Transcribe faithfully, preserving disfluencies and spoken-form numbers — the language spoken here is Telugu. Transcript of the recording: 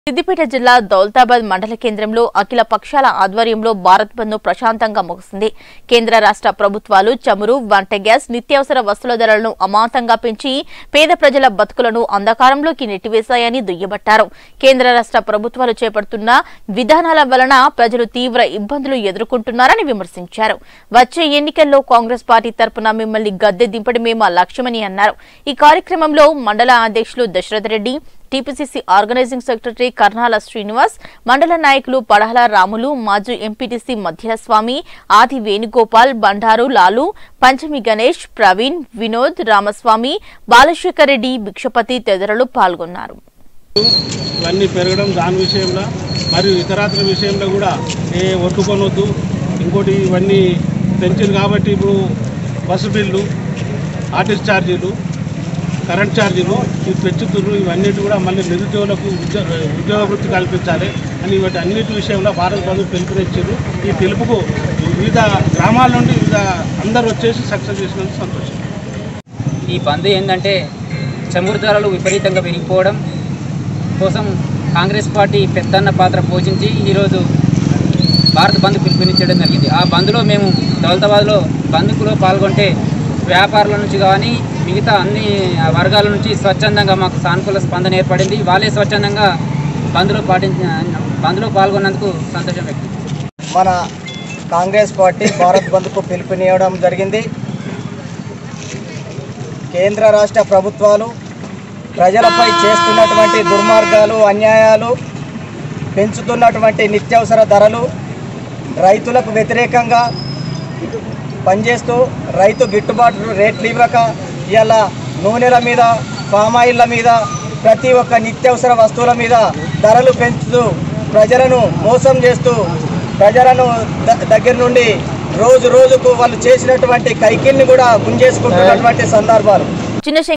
సిద్దిపేట జిల్లా దౌలతాబాద్ మండల కేంద్రంలో అఖిల పక్షాల ఆధ్వర్యంలో భారత్ బంద్ ప్రశాంతంగా ముగిసింది. కేంద్ర రాష్ట్ర ప్రభుత్వాలు చమురు, వంట గ్యాస్, నిత్యావసర వస్తువుల ధరలను అమాంతంగా పెంచి పేద ప్రజల బతుకులను అంధకారంలోకి నెట్టివేశాయని దుయ్యబట్టారు. కేంద్ర రాష్ట్ర ప్రభుత్వాలు చేపడుతున్న విధానాల వలన ప్రజలు తీవ్ర ఇబ్బందులు ఎదుర్కొంటున్నారని విమర్శించారు. వచ్చే ఎన్నికల్లో కాంగ్రెస్ పార్టీ తరపున మిమ్మల్ని గద్దె దింపడమే మా లక్ష్యమని అన్నారు. ఈ కార్యక్రమంలో మండల అధ్యక్షులు Dasharath Reddy, TPCC organising secretary Karnala Srinivas, మండల నాయకులు పడహల రాములు, మాజీ ఎంపీటీసీ మధ్యల స్వామి, ఆది వేణుగోపాల్, బండారు లాలు, పంచమి గణేష్, ప్రవీణ్, వినోద్, రామస్వామి, బాలశేఖర్ రెడ్డి, భిక్షపతి తదితరులు పాల్గొన్నారు. ఇవన్నీ పెరగడం దాని విషయంలో మరియు ఇతరాత్ర విషయంలో కూడా ఏ ఒట్టుకొనొద్దు. ఇంకోటి ఇవన్నీ పెంచింది కాబట్టి ఇప్పుడు బస్సు బిల్లు, ఆర్టీసీ ఛార్జీలు, కరెంట్ ఛార్జీలు ఇవి పెంచుతున్నారు. ఇవన్నిటి కూడా మళ్ళీ నిరుద్యోగులకు ఉద్యోగ ఉద్యోగ వృత్తి కల్పించాలి అని వీటి అన్నిటి విషయంలో భారత బంద్ పిలుపునిచ్చారు. ఈ పిలుపుకు వివిధ గ్రామాల నుండి వివిధ అందరూ వచ్చేసి సక్సెస్ చేసినందుకు సంతోషం. ఈ బంద్ ఏంటంటే చమురు ధరలు విపరీతంగా పెరిగిపోవడం కోసం కాంగ్రెస్ పార్టీ పెద్దన్న పాత్ర పోషించి ఈరోజు భారత బంద్ పిలుపునిచ్చడం జరిగింది. ఆ బంద్లో మేము దౌలతాబాద్లో బంద్లో పాల్గొంటే వ్యాపారుల నుంచి కానీ మిగతా అన్ని వర్గాల నుంచి స్వచ్ఛందంగా మాకు సానుకూల స్పందన ఏర్పడింది. వాళ్ళే స్వచ్ఛందంగా బంద్లో పాటించ బంద్లో పాల్గొన్నందుకు సంతోషం వ్యక్తం. మన కాంగ్రెస్ పార్టీ భారత్ బంద్కు పిలుపునివ్వడం జరిగింది. కేంద్ర రాష్ట్ర ప్రభుత్వాలు ప్రజలపై చేస్తున్నటువంటి దుర్మార్గాలు, అన్యాయాలు, పెంచుతున్నటువంటి నిత్యావసర ధరలు, రైతులకు వ్యతిరేకంగా పనిచేస్తూ రైతు గిట్టుబాటు రేట్లు ఇవ్వక ఇలా నూనెల మీద, పామాయిల్ల మీద, ప్రతి ఒక్క నిత్యావసర వస్తువుల మీద ధరలు పెంచుతూ ప్రజలను మోసం చేస్తూ ప్రజలను దగ్గర నుండి రోజు రోజుకు వాళ్ళు చేసినటువంటి కైకిల్ని కూడా గుంజేసుకుంటున్నటువంటి సందర్భాలు.